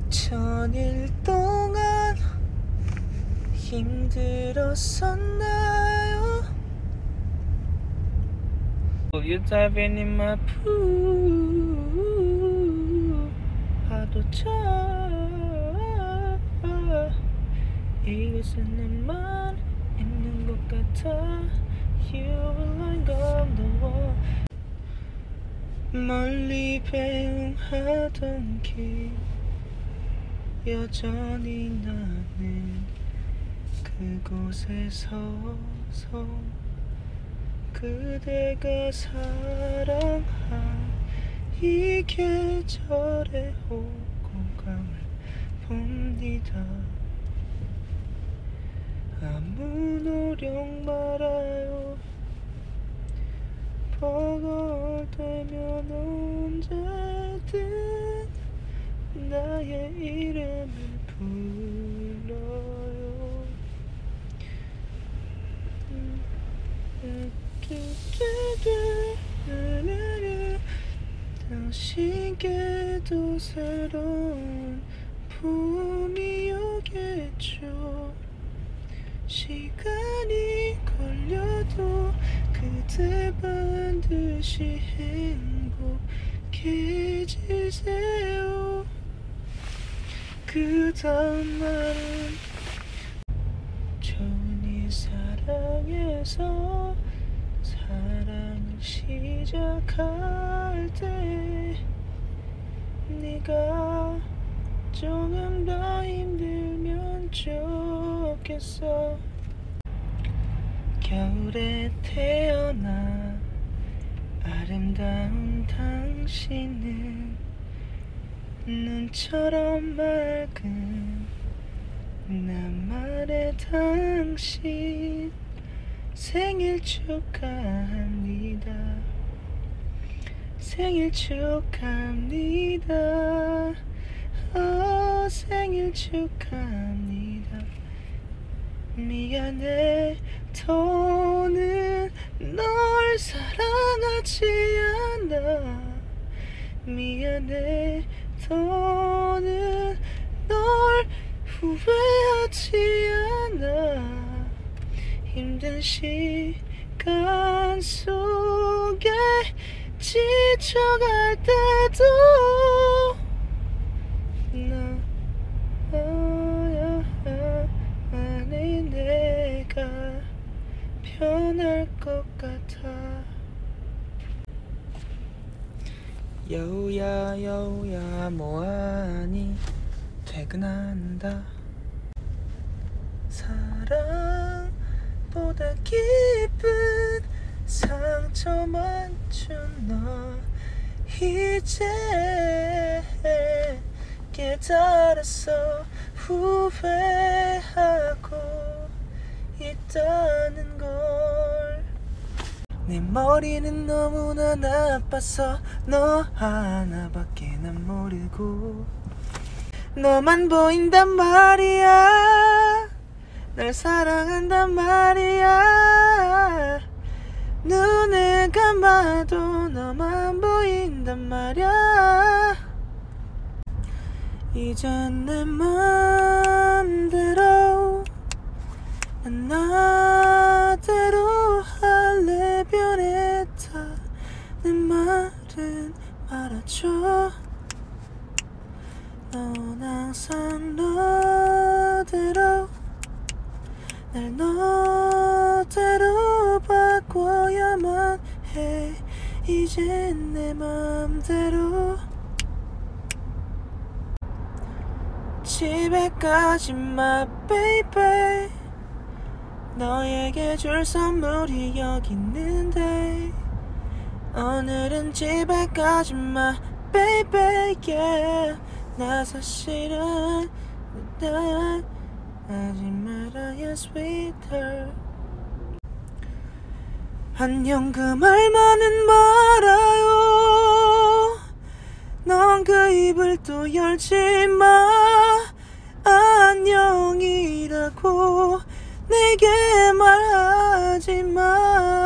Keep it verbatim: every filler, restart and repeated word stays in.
천일 동안 힘들었었나요? You diving in my pool 파도쳐 이곳은 내만 있는 것 같아 You will 건너와 멀리 배웅하던 길 여전히 나는 그곳에 서서 그대가 사랑한 이 계절의 호감을 봅니다. 아무 노력 말아요. 버거울때면 언제든 나의 이름을 불러요. 당신께도 새로운 봄이 오겠죠. 시간이 걸려도 그대 반드시 행복해지세요. 그 다음 날은 좋은 사랑에서 사랑을 시작할 때 네가 조금 더 힘들면 좋겠어. 겨울에 태어나 아름다운 당신은 눈처럼 맑은 나만의 당신 생일 축하합니다. 생일 축하합니다. 어, 생일 축하합니다. 미안해 더는 널 사랑하지 않아. 미안해 더는 널 후회하지 않아. 힘든 시간 속에 지쳐갈 때도 나야 아니 내가 편할 것 같아. 여우야 여우야 뭐하니 퇴근한다. 사랑보다 깊은 상처만 준 너 이제 깨달았어. 후회하고 있다는 걸. 내 머리는 너무나 나빠서 너 하나밖에 난 모르고 너만 보인단 말이야. 널 사랑한단 말이야. 눈을 감아도 너만 보인단 말이야. 이젠 내 맘대로 난 나대로 할래. 변했다는 말은 말아줘. 넌 항상 너대로 날 너대로 바꿔야만 해. 이젠 내 맘대로. 집에 가지 마 baby. 너에게 줄 선물이 여기 있는데 오늘은 집에 가지 마 baby yeah. 나 사실은 나 하지 말아야 sweeter. 안녕 그 말만은 말아요. 넌 그 입을 또 열지 마. 안녕이라고 내게 말하지 마.